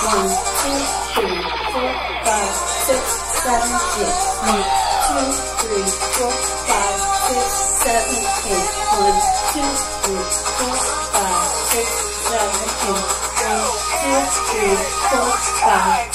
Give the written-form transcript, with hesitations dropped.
1, 2, 3, 4, 5, 6, 7, 8. 1, 2, 3, 4, 5, 6, 7, 8. 1, 2, 3, 4, 5, 6, 7, 8. 1, 2, 3, 4, 5.